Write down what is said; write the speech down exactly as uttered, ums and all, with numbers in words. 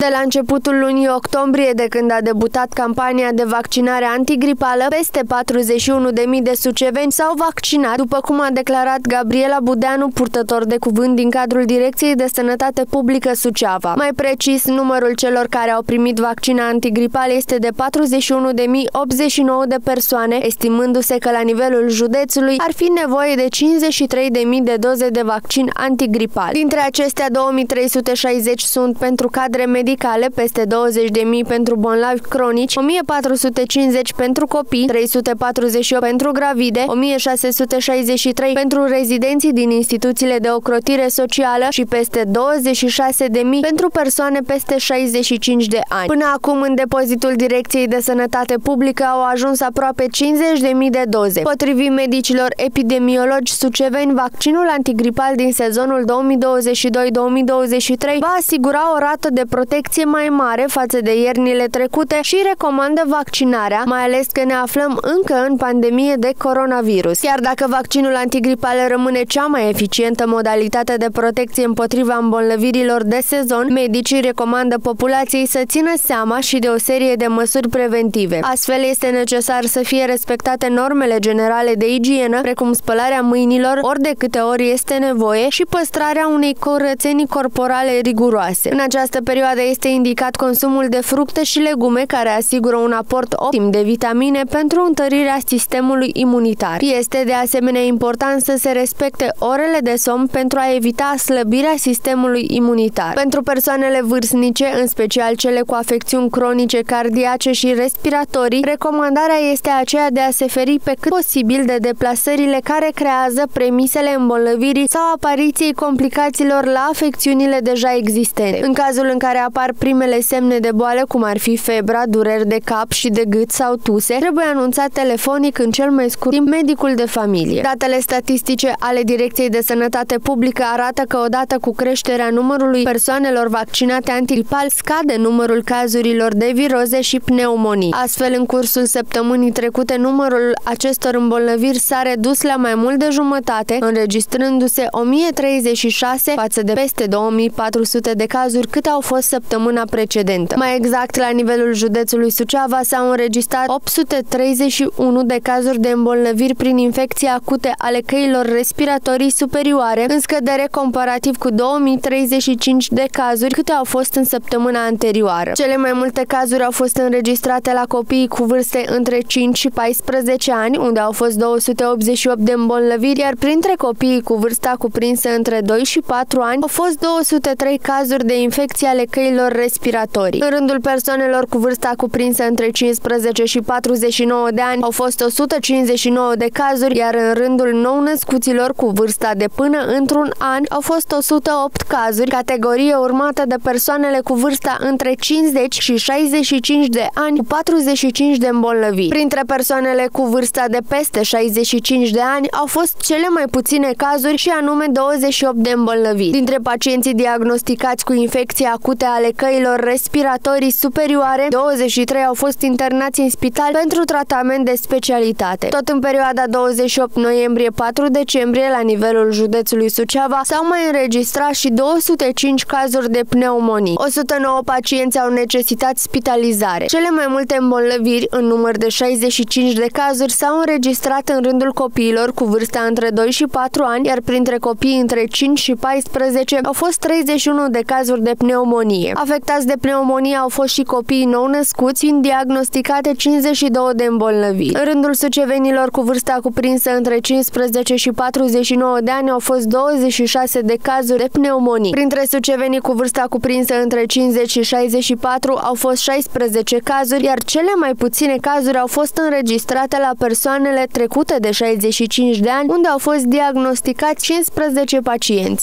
De la începutul lunii octombrie, de când a debutat campania de vaccinare antigripală, peste patruzeci și unu de mii de suceveni s-au vaccinat, după cum a declarat Gabriela Budeanu, purtător de cuvânt din cadrul Direcției de Sănătate Publică Suceava. Mai precis, numărul celor care au primit vaccin antigripal este de patruzeci și unu de mii optzeci și nouă de persoane, estimându-se că la nivelul județului ar fi nevoie de cincizeci și trei de mii de doze de vaccin antigripal. Dintre acestea, două mii trei sute șaizeci sunt pentru cadre medicale, peste douăzeci de mii pentru bolnavi cronici, o mie patru sute cincizeci pentru copii, trei sute patruzeci și opt pentru gravide, o mie șase sute șaizeci și trei pentru rezidenții din instituțiile de ocrotire socială și peste douăzeci și șase de mii pentru persoane peste șaizeci și cinci de ani. Până acum, în depozitul Direcției de Sănătate Publică au ajuns aproape cincizeci de mii de doze. Potrivit medicilor epidemiologi suceveni, vaccinul antigripal din sezonul două mii douăzeci și doi două mii douăzeci și trei va asigura o rată de protecție mai mare față de iernile trecute și recomandă vaccinarea, mai ales că ne aflăm încă în pandemie de coronavirus. Chiar dacă vaccinul antigripal rămâne cea mai eficientă modalitate de protecție împotriva îmbolnăvirilor de sezon, medicii recomandă populației să țină seama și de o serie de măsuri preventive. Astfel, este necesar să fie respectate normele generale de igienă, precum spălarea mâinilor ori de câte ori este nevoie și păstrarea unei curățenii corporale riguroase. În această perioadă este indicat consumul de fructe și legume, care asigură un aport optim de vitamine pentru întărirea sistemului imunitar. Este de asemenea important să se respecte orele de somn pentru a evita slăbirea sistemului imunitar. Pentru persoanele vârstnice, în special cele cu afecțiuni cronice, cardiace și respiratorii, recomandarea este aceea de a se feri pe cât posibil de deplasările care creează premisele îmbolnăvirii sau apariției complicațiilor la afecțiunile deja existente. În cazul în care apar primele semne de boală, cum ar fi febra, dureri de cap și de gât sau tuse, trebuie anunțat telefonic în cel mai scurt timp medicul de familie. Datele statistice ale Direcției de Sănătate Publică arată că odată cu creșterea numărului persoanelor vaccinate antigripal, scade numărul cazurilor de viroze și pneumonii. Astfel, în cursul săptămânii trecute, numărul acestor îmbolnăviri s-a redus la mai mult de jumătate, înregistrându-se o mie treizeci și șase față de peste două mii patru sute de cazuri cât au fost săptămâna precedentă. Mai exact, la nivelul județului Suceava s-au înregistrat opt sute treizeci și unu de cazuri de îmbolnăviri prin infecții acute ale căilor respiratorii superioare, în scădere comparativ cu două mii treizeci și cinci de cazuri câte au fost în săptămâna anterioară. Cele mai multe cazuri au fost înregistrate la copiii cu vârste între cinci și paisprezece ani, unde au fost două sute optzeci și opt de îmbolnăviri, iar printre copiii cu vârsta cuprinsă între doi și patru ani au fost două sute trei cazuri de infecții ale căilor respiratorii. În rândul persoanelor cu vârsta cuprinsă între cincisprezece și patruzeci și nouă de ani au fost o sută cincizeci și nouă de cazuri, iar în rândul nou-născuților cu vârsta de până într-un an au fost o sută opt cazuri, categorie urmată de persoanele cu vârsta între cincizeci și șaizeci și cinci de ani cu patruzeci și cinci de îmbolnăviri. Printre persoanele cu vârsta de peste șaizeci și cinci de ani au fost cele mai puține cazuri, și anume douăzeci și opt de îmbolnăviri. Dintre pacienții diagnosticați cu infecții acute ale căilor respiratorii superioare, douăzeci și trei au fost internați în spital pentru tratament de specialitate. Tot în perioada douăzeci și opt noiembrie - patru decembrie, la nivelul județului Suceava, s-au mai înregistrat și două sute cinci cazuri de pneumonii. o sută nouă pacienți au necesitat spitalizare. Cele mai multe îmbolnăviri, în număr de șaizeci și cinci de cazuri, s-au înregistrat în rândul copiilor cu vârsta între doi și patru ani, iar printre copiii între cinci și paisprezece au fost treizeci și unu de cazuri de pneumonie. Afectați de pneumonie au fost și copiii nou-născuți, fiind diagnosticate cincizeci și două de îmbolnăviri. În rândul sucevenilor cu vârsta cuprinsă între cincisprezece și patruzeci și nouă de ani au fost douăzeci și șase de cazuri de pneumonie. Printre sucevenii cu vârsta cuprinsă între cincizeci și șaizeci și patru au fost șaisprezece cazuri, iar cele mai puține cazuri au fost înregistrate la persoanele trecute de șaizeci și cinci de ani, unde au fost diagnosticați cincisprezece pacienți.